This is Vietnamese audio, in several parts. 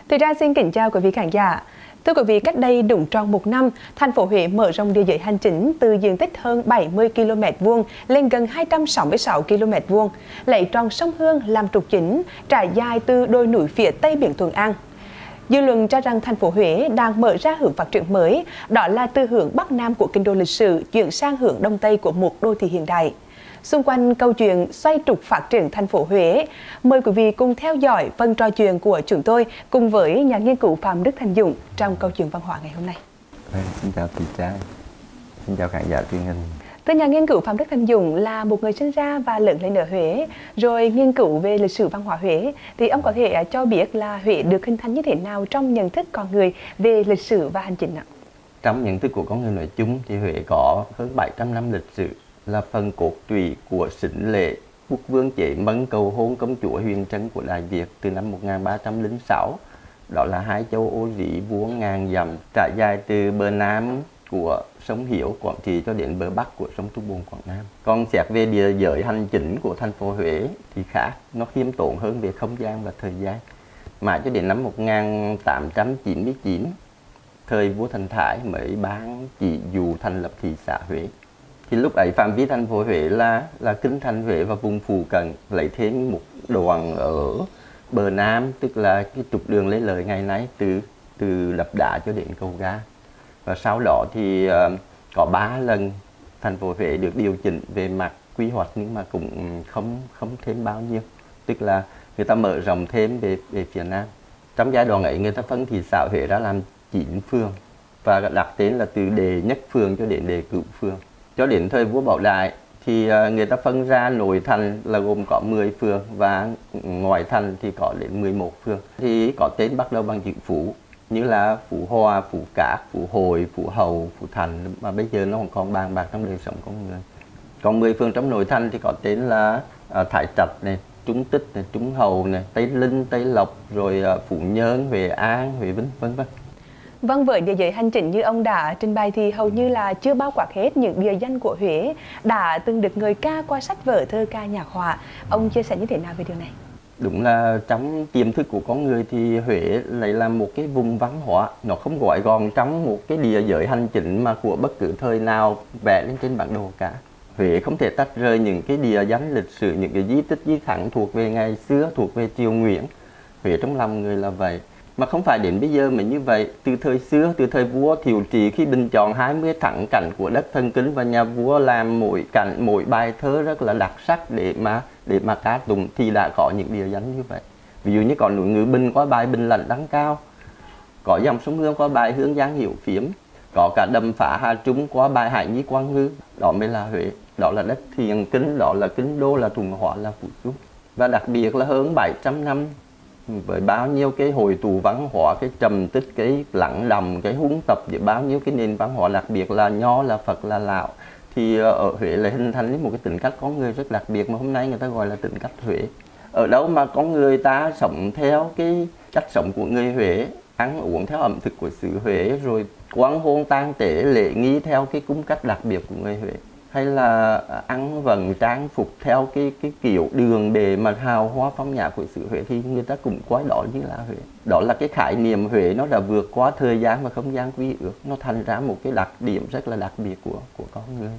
Thùy Trang xin kính chào quý vị khán giả. Thưa quý vị, cách đây đúng tròn một năm, thành phố Huế mở rộng địa giới hành chính từ diện tích hơn 70 km² lên gần 266 km², lấy tròn sông Hương làm trục chính, trải dài từ đồi núi phía tây biển Thuận An. Dư luận cho rằng thành phố Huế đang mở ra hướng phát triển mới, đó là từ hướng Bắc Nam của kinh đô lịch sử chuyển sang hướng Đông Tây của một đô thị hiện đại. Xung quanh câu chuyện xoay trục phát triển thành phố Huế, mời quý vị cùng theo dõi phần trò chuyện của chúng tôi cùng với nhà nghiên cứu Phạm Đức Thanh Dũng trong câu chuyện văn hóa ngày hôm nay. Xin chào Thùy Trang, xin chào khán giả truyền hình. Thưa nhà nghiên cứu Phạm Đức Thanh Dũng là một người sinh ra và lớn lên ở Huế, rồi nghiên cứu về lịch sử văn hóa Huế, thì ông có thể cho biết là Huế được hình thành như thế nào trong nhận thức con người về lịch sử và hành chính ạ? Trong nhận thức của con người nói chung thì Huế có hơn 700 năm lịch sử, là phần cốt tủy của sính lễ quốc vương chế mân cầu hôn công chúa Huyền Trân của Đại Việt từ năm 1306. Đó là hai châu Ô Rỉ vuông ngàn dặm trải dài từ bờ Nam của sông Hiếu, Quảng Trị cho đến bờ Bắc của sông Tu Bồn, Quảng Nam. Còn xét về địa giới hành chính của thành phố Huế thì khác, nó khiêm tốn hơn về không gian và thời gian. Mãi cho đến năm 1899, thời vua Thành Thái mới ban chỉ dụ thành lập thị xã Huế. Thì lúc ấy phạm vi thành phố Huế là kinh thành Huế và vùng phụ cận, lấy thêm một đoạn ở bờ Nam, tức là cái trục đường Lê Lợi ngày nay từ đập đá cho đến cầu ga. Và sau đó thì có 3 lần thành phố Huế được điều chỉnh về mặt quy hoạch, nhưng mà cũng không thêm bao nhiêu, tức là người ta mở rộng thêm về phía Nam. Trong giai đoạn ấy người ta phân thị xã Huế ra làm 9 phường và đặt tên là từ đề nhất phường cho đến đề cửu phường. Cho đến thời vua Bảo Đại thì người ta phân ra nội thành là gồm có 10 phường và ngoài thành thì có đến 11 phường. Thì có tên bắt đầu bằng chữ Phú, như là Phú Hòa, Phú Cát, Phú Hội, Phú Hậu, Phú Thành, mà bây giờ nó còn bàn bạc trong đời sống con người. Còn 10 phường trong nội thành thì có tên là Thái Trạch này, Trung Tích này, Trung Hậu này, Tây Linh, Tây Lộc, rồi Phú Nhơn, Huế An, Huế Vinh, vân vân. Vâng, với địa giới hành chính như ông đã trình bày thì hầu như là chưa bao quát hết những địa danh của Huế đã từng được người ca qua sách vở, thơ ca, nhạc họa. Ông chia sẻ như thế nào về điều này? Đúng là trong tiềm thức của con người thì Huế lại là một cái vùng văn hóa, nó không gọi gọn trong một cái địa giới hành chính mà của bất cứ thời nào vẽ lên trên bản đồ cả. Huế không thể tách rời những cái địa danh lịch sử, những cái di tích di thắng thuộc về ngày xưa, thuộc về triều Nguyễn. Huế trong lòng người là vậy. Mà không phải đến bây giờ mà như vậy, từ thời xưa, từ thời vua Thiệu Trị, khi bình chọn 20 thắng cảnh của đất Thần Kính và nhà vua làm mỗi cảnh, mỗi bài thơ rất là đặc sắc để mà ca tụng, thì đã có những địa danh như vậy. Ví dụ như có núi Ngự Bình có bài Bình Lạnh Đăng Cao, có dòng sông Hương có bài Hương Giang Hiểu Phiếm, có cả đầm Phá Hà Trung có bài Hải Nhi Quang Ngư. Đó mới là Huế, đó là đất Thiền Kính, đó là kinh đô, là Thuận Hóa, là Phú Quốc. Và đặc biệt là hơn 700 năm với bao nhiêu cái hội tụ văn hóa, cái trầm tích, cái lặng đầm, cái huấn tập với bao nhiêu cái nền văn hóa, đặc biệt là Nho, là Phật, là Lão, thì ở Huế lại hình thành đến một cái tính cách con người rất đặc biệt mà hôm nay người ta gọi là tính cách Huế. Ở đâu mà con người ta sống theo cái cách sống của người Huế, ăn uống theo ẩm thực của xứ Huế, rồi quan hôn tang tế lễ nghi theo cái cung cách đặc biệt của người Huế, hay là ăn vận trang phục theo cái kiểu đường để mà hào hoa phong nhã của xứ Huế, thì người ta cũng coi đó như là Huế. Đó là cái khái niệm Huế, nó đã vượt qua thời gian và không gian quy ước, nó thành ra một cái đặc điểm rất là đặc biệt của con người.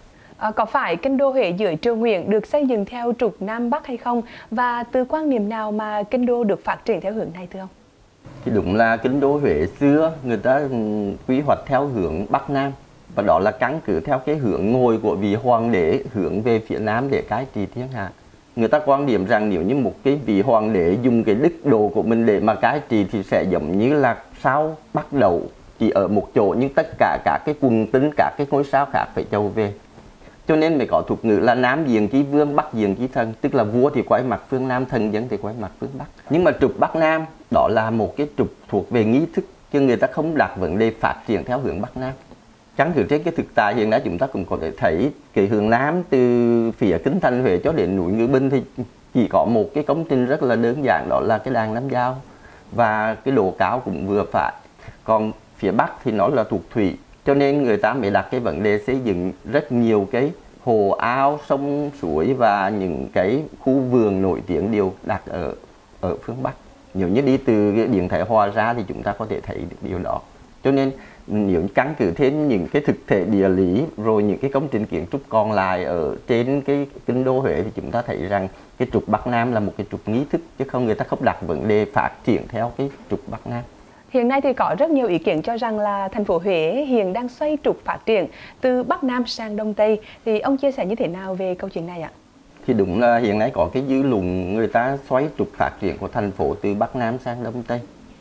Có phải kinh đô Huế dưới triều Nguyễn được xây dựng theo trục Nam Bắc hay không? Và từ quan niệm nào mà kinh đô được phát triển theo hướng này thưa ông? Thì đúng là kinh đô Huế xưa người ta quy hoạch theo hướng Bắc Nam, và đó là căn cứ theo cái hướng ngôi của vị hoàng đế hướng về phía Nam để cai trị thiên hạ. Người ta quan điểm rằng nếu như một cái vị hoàng đế dùng cái đức độ của mình để mà cai trị thì sẽ giống như là sao bắt đầu chỉ ở một chỗ, nhưng tất cả các cái quần tinh, các cái ngôi sao khác phải chầu về. Cho nên mới có thuật ngữ là Nam diện chí vương, Bắc diện chí thần, tức là vua thì quay mặt phương Nam, thần dân thì quay mặt phương Bắc. Nhưng mà trục Bắc Nam đó là một cái trục thuộc về nghi thức, chứ người ta không đặt vấn đề phát triển theo hướng Bắc Nam. Chẳng thử trên cái thực tại hiện nay chúng ta cũng có thể thấy cái hướng Nam từ phía kinh thành Huế cho đến núi Ngự Bình thì chỉ có một cái công trình rất là đơn giản, đó là cái đàn Nam Giao, và cái độ cao cũng vừa phải. Còn phía Bắc thì nó là thuộc thủy, cho nên người ta mới đặt cái vấn đề xây dựng rất nhiều cái hồ ao, sông suối và những cái khu vườn nổi tiếng đều đặt ở phương Bắc. Nếu như đi từ cái Điện Thái Hòa ra thì chúng ta có thể thấy được điều đó. Cho nên nếu căn cứ thêm những cái thực thể địa lý rồi những cái công trình kiến trúc còn lại ở trên cái kinh đô Huế thì chúng ta thấy rằng cái trục Bắc Nam là một cái trục nghi thức, chứ không, người ta không đặt vấn đề phát triển theo cái trục Bắc Nam. Hiện nay thì có rất nhiều ý kiến cho rằng là thành phố Huế hiện đang xoay trục phát triển từ Bắc Nam sang Đông Tây. Thì ông chia sẻ như thế nào về câu chuyện này ạ? Thì đúng là hiện nay có cái dư luận người ta xoay trục phát triển của thành phố từ Bắc Nam sang Đông Tây.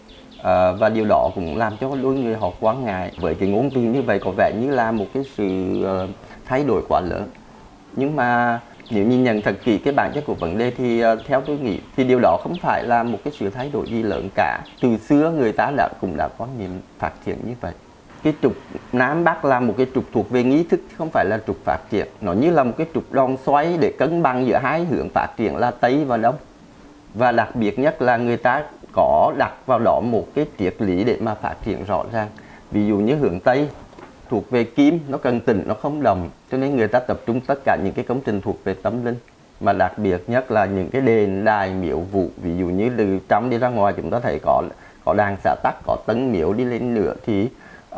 Và điều đó cũng làm cho đôi người họ quan ngại. Với cái ngôn từ như vậy có vẻ như là một cái sự thay đổi quá lớn. Nhưng mà nếu nhìn nhận thật kỹ cái bản chất của vấn đề thì theo tôi nghĩ thì điều đó không phải là một cái sự thay đổi gì lớn cả. Từ xưa người ta cũng đã quan niệm phát triển như vậy. Cái trục Nam Bắc là một cái trục thuộc về nghi thức, không phải là trục phát triển. Nó như là một cái trục đòn xoay để cân bằng giữa hai hướng phát triển là Tây và Đông. Và đặc biệt nhất là người ta có đặt vào đó một cái triết lý để mà phát triển rõ ràng. Ví dụ như hướng Tây thuộc về kim, nó cần tĩnh, nó không đồng, cho nên người ta tập trung tất cả những cái công trình thuộc về tâm linh. Mà đặc biệt nhất là những cái đền đài miếu vụ, ví dụ như từ trong đi ra ngoài chúng ta thấy có đàn xã tắc, có tấn miếu đi lên nữa thì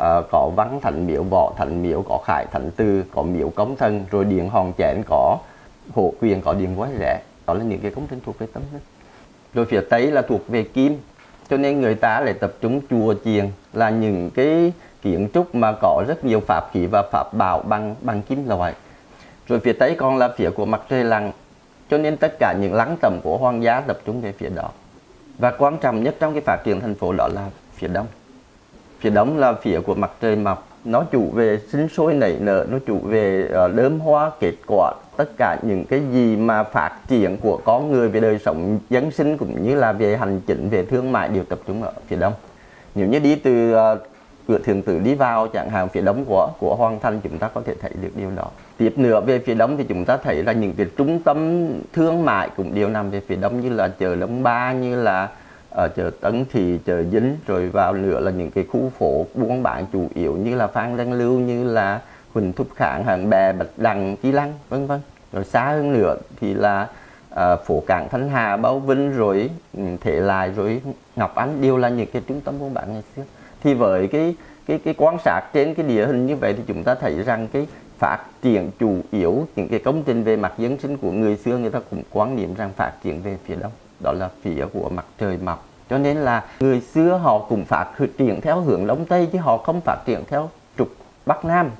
có Văn Thánh Miếu, Võ Thánh Miếu, có Khải Thánh Từ, có miếu Công Thần, rồi điện Hòn Chén, có Hộ Quyền, có điện Quái Rẽ. Đó là những cái công trình thuộc về tâm linh. Rồi phía Tây là thuộc về kim, cho nên người ta lại tập trung chùa chiền là những cái kiến trúc mà có rất nhiều pháp khí và pháp bảo bằng kim loại. Rồi phía Tây còn là phía của mặt trời lặn, cho nên tất cả những lăng tẩm của hoàng gia tập trung về phía đó. Và quan trọng nhất trong cái phát triển thành phố đó là phía Đông. Phía Đông là phía của mặt trời mọc, nó chủ về sinh sôi nảy nở, nó chủ về đơm hoa kết quả. Tất cả những cái gì mà phát triển của con người về đời sống dân sinh cũng như là về hành chính, về thương mại đều tập trung ở phía Đông. Nếu như đi từ cửa Thượng Tử đi vào chẳng hạn phía Đông của Hoàng Thành, chúng ta có thể thấy được điều đó. Tiếp nữa về phía Đông thì chúng ta thấy là những cái trung tâm thương mại cũng đều nằm về phía Đông, như là chợ Đông Ba, như là chợ Tân Thị, chợ Dính, rồi vào nữa là những cái khu phố buôn bán chủ yếu như là Phan Đăng Lưu, như là Huỳnh Thúc Kháng, Hàng Bè, Bạch Đằng, Chi Lăng, vân vân. Rồi xa hơn nữa thì là phố Cảng Thanh Hà, Bao Vinh, rồi Thế Lại, rồi Ngọc Ánh đều là những cái trung tâm buôn bán ngày xưa. Thì với cái quan sát trên cái địa hình như vậy thì chúng ta thấy rằng cái phát triển chủ yếu những cái công trình về mặt dân sinh của người xưa, người ta cũng quan niệm rằng phát triển về phía Đông, đó là phía của mặt trời mọc. Cho nên là người xưa họ cũng phát triển theo hướng Đông Tây chứ họ không phát triển theo trục Bắc Nam.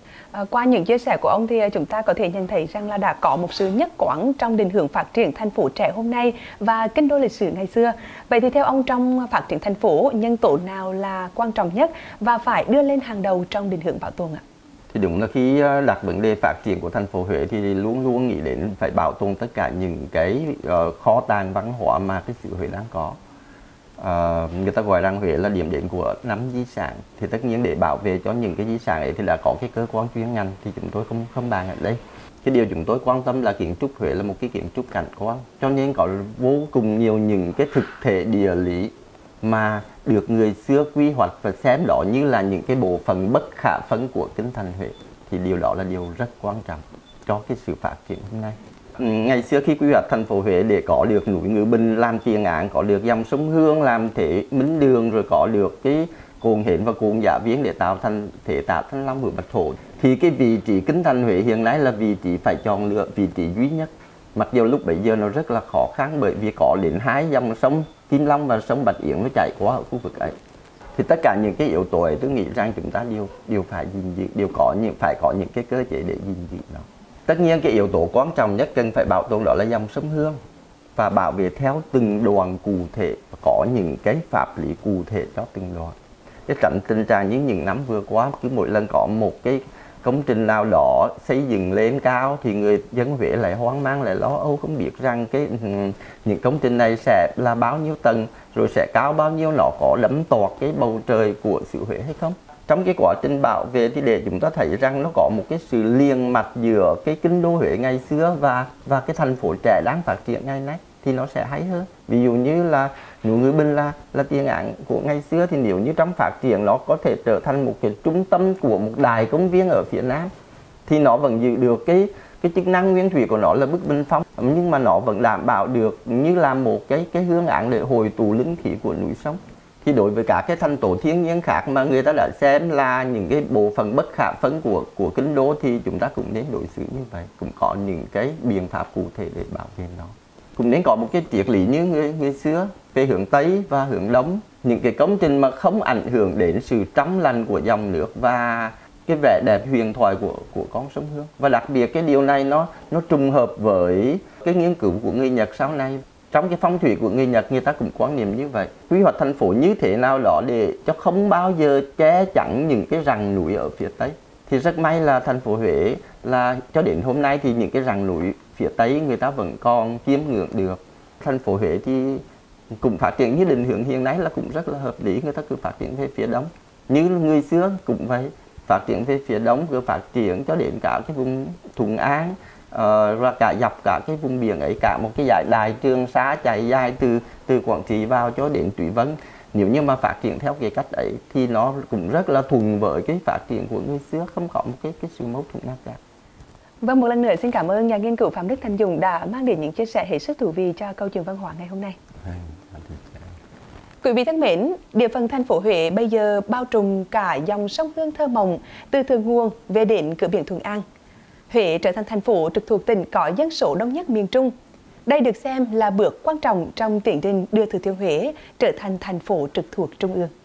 Qua những chia sẻ của ông thì chúng ta có thể nhận thấy rằng là đã có một sự nhất quán trong định hướng phát triển thành phố trẻ hôm nay và kinh đô lịch sử ngày xưa. Vậy thì theo ông, trong phát triển thành phố, nhân tố nào là quan trọng nhất và phải đưa lên hàng đầu trong định hướng bảo tồn ạ? Thì đúng là khi đặt vấn đề phát triển của thành phố Huế thì luôn luôn nghĩ đến phải bảo tồn tất cả những cái kho tàng văn hóa mà cái xứ Huế đang có. Người ta gọi rằng Huế là điểm đến của 5 di sản. Thì tất nhiên để bảo vệ cho những cái di sản ấy thì đã có cái cơ quan chuyên ngành, thì chúng tôi không bàn ở đây. Cái điều chúng tôi quan tâm là kiến trúc Huế là một cái kiến trúc cảnh quan, cho nên có vô cùng nhiều những cái thực thể địa lý mà được người xưa quy hoạch và xem đó như là những cái bộ phận bất khả phân của kinh thành Huế. Thì điều đó là điều rất quan trọng cho cái sự phát triển hôm nay. Ngày xưa khi quy hoạch thành phố Huế để có được núi Ngự Bình làm tiền án, có được dòng sông Hương làm thế Minh Đường, rồi có được cái Cồn Hến và Cồn Giả Viếng để tạo thành thể tạ Thanh Long Hữu Bạch Thổ, thì cái vị trí kinh thành Huế hiện nay là vị trí phải chọn lựa vị trí duy nhất. Mặc dù lúc bấy giờ nó rất là khó khăn bởi vì có đến 2 dòng sông Kim Long và sông Bạch Yến nó chảy qua ở khu vực ấy. Thì tất cả những cái yếu tố ấy tôi nghĩ rằng chúng ta đều phải gìn giữ, phải có những cái cơ chế để gìn giữ nó. Tất nhiên cái yếu tố quan trọng nhất cần phải bảo tồn đó là dòng sông Hương và bảo vệ theo từng đoạn cụ thể, có những cái pháp lý cụ thể cho từng đoạn. Để tránh tình trạng như những năm vừa qua, cứ mỗi lần có một cái công trình nào đó xây dựng lên cao thì người dân Huế lại hoang mang, lại lo âu, không biết rằng những công trình này sẽ là bao nhiêu tầng, rồi sẽ cao bao nhiêu, nó có đẫm toạc cái bầu trời của xứ Huế hay không. Trong cái quá trình bảo vệ thì để chúng ta thấy rằng nó có một cái sự liền mạch giữa cái kinh đô Huế ngày xưa và cái thành phố trẻ đang phát triển ngày nay thì nó sẽ hay hơn. Ví dụ như là núi Ngự Bình là tiền án của ngày xưa, thì nếu như trong phát triển nó có thể trở thành một cái trung tâm của một đại công viên ở phía Nam thì nó vẫn giữ được cái chức năng nguyên thủy của nó là bức bình phong, nhưng mà nó vẫn đảm bảo được như là một cái hương án để hồi tụ linh khí của núi sông. Thì đối với cả cái thành tố thiên nhiên khác mà người ta đã xem là những cái bộ phận bất khả phân của kinh đô thì chúng ta cũng nên đối xử như vậy, cũng có những cái biện pháp cụ thể để bảo vệ nó. Cũng nên có một cái triết lý như người xưa về hướng Tây và hướng Đông, những cái công trình mà không ảnh hưởng đến sự trong lành của dòng nước và cái vẻ đẹp huyền thoại của con sông Hương. Và đặc biệt cái điều này nó trùng hợp với cái nghiên cứu của người Nhật sau này. Trong cái phong thủy của người Nhật, người ta cũng quan niệm như vậy. Quy hoạch thành phố như thế nào đó để cho không bao giờ che chắn những cái rặng núi ở phía Tây. Thì rất may là thành phố Huế là cho đến hôm nay thì những cái rặng núi phía Tây người ta vẫn còn chiêm ngưỡng được. Thành phố Huế thì cũng phát triển như định hướng hiện nay là cũng rất là hợp lý, người ta cứ phát triển về phía Đông. Như người xưa cũng vậy, phát triển về phía Đông, cứ phát triển cho đến cả cái vùng Thuận An, và cả dọc cả cái vùng biển ấy, cả một cái dải Đại Trường Sa chạy dài từ Quảng Trị vào cho đến Thủy Vân. Nếu như mà phát triển theo cái cách ấy thì nó cũng rất là thuận với cái phát triển của người xưa, không có một cái sự mâu thuẫn nào cả. Vâng, một lần nữa xin cảm ơn nhà nghiên cứu Phạm Đức Thanh Dũng đã mang đến những chia sẻ hết sức thú vị cho câu chuyện văn hóa ngày hôm nay. Quý vị thân mến, địa phận thành phố Huế bây giờ bao trùm cả dòng sông Hương thơ mộng từ thượng nguồn về đến cửa biển Thuận An. Huế trở thành thành phố trực thuộc tỉnh có dân số đông nhất miền Trung. Đây được xem là bước quan trọng trong tiến trình đưa Thừa Thiên Huế trở thành thành phố trực thuộc Trung ương.